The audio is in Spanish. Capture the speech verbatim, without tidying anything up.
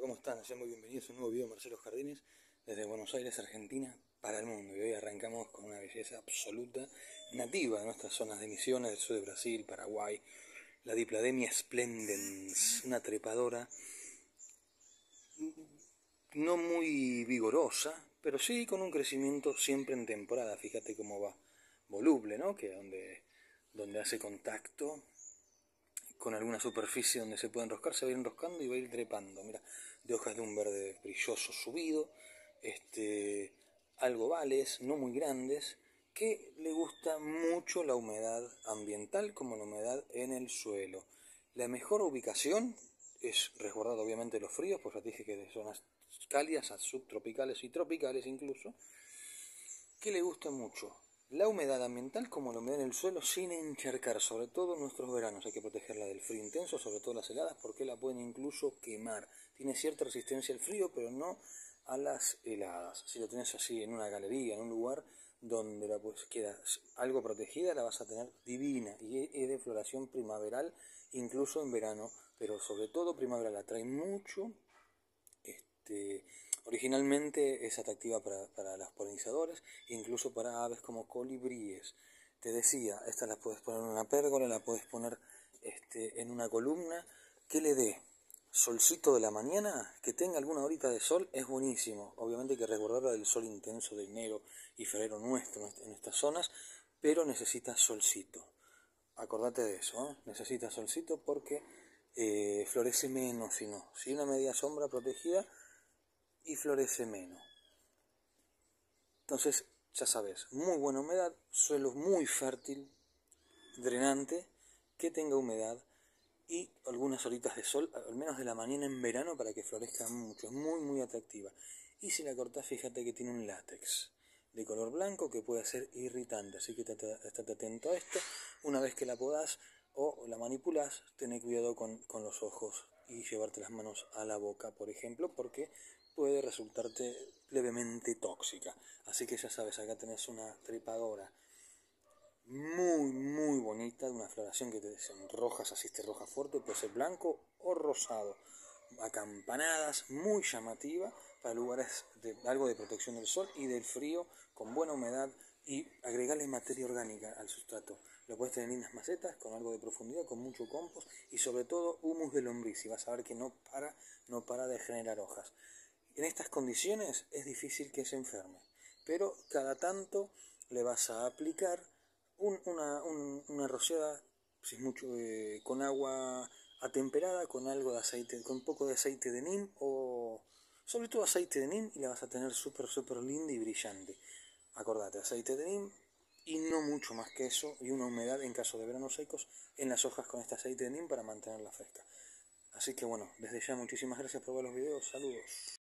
¿cómo están? Sean muy bienvenidos a un nuevo video de Marcelo Jardines desde Buenos Aires, Argentina, para el mundo. Y hoy arrancamos con una belleza absoluta, nativa de nuestras zonas de Misiones, del sur de Brasil, Paraguay, la Diplademia splendens, una trepadora no muy vigorosa, pero sí con un crecimiento siempre en temporada. Fíjate cómo va, voluble, ¿no? Que donde, donde hace contacto con alguna superficie donde se puede enroscar, se va a ir enroscando y va a ir trepando. Mira, de hojas de un verde brilloso subido, este, algo ovales, no muy grandes, que le gusta mucho la humedad ambiental como la humedad en el suelo. La mejor ubicación es resguardar obviamente los fríos, pues ya te dije que de zonas cálidas a subtropicales y tropicales incluso, que le gusta mucho la humedad ambiental como la humedad en el suelo sin encharcar, sobre todo en nuestros veranos. Hay que protegerla del frío intenso, sobre todo las heladas, porque la pueden incluso quemar. Tiene cierta resistencia al frío, pero no a las heladas. Si lo tenés así en una galería, en un lugar donde la pues queda algo protegida, la vas a tener divina. Y es de floración primaveral, incluso en verano, pero sobre todo primaveral. Atrae mucho. Este, originalmente es atractiva para, para los polinizadores, incluso para aves como colibríes. Te decía, esta la puedes poner en una pérgola, la puedes poner este, en una columna, que le dé solcito de la mañana, que tenga alguna horita de sol, es buenísimo. Obviamente hay que resguardarla del sol intenso de enero y febrero nuestro en estas zonas, pero necesita solcito. Acordate de eso, ¿eh? Necesita solcito porque eh, florece menos si no. Si una media sombra protegida y florece menos. Entonces, ya sabes, muy buena humedad, suelo muy fértil, drenante, que tenga humedad y algunas horitas de sol, al menos de la mañana en verano, para que florezca mucho. Es muy, muy atractiva. Y si la cortás, fíjate que tiene un látex de color blanco que puede ser irritante, así que estate atento a esto. Una vez que la podás o la manipulás, ten cuidado con, con los ojos y llevarte las manos a la boca, por ejemplo, porque puede resultarte levemente tóxica. Así que ya sabes, acá tenés una trepadora muy, muy bonita, de una floración que te desenrojas, así te roja fuerte, puede ser blanco o rosado, acampanadas, muy llamativa para lugares de algo de protección del sol y del frío, con buena humedad, y agregarle materia orgánica al sustrato. Lo puedes tener en lindas macetas, con algo de profundidad, con mucho compost y sobre todo humus de lombriz, y vas a ver que no para, no para de generar hojas. En estas condiciones es difícil que se enferme, pero cada tanto le vas a aplicar un, una, un, una rociada, si es mucho, eh, con agua atemperada, con algo de aceite, con un poco de aceite de neem, o sobre todo aceite de neem, y la vas a tener súper, súper linda y brillante. Acordate, aceite de neem y no mucho más que eso, y una humedad en caso de veranos secos en las hojas con este aceite de neem para mantenerla fresca. Así que bueno, desde ya muchísimas gracias por ver los videos, saludos.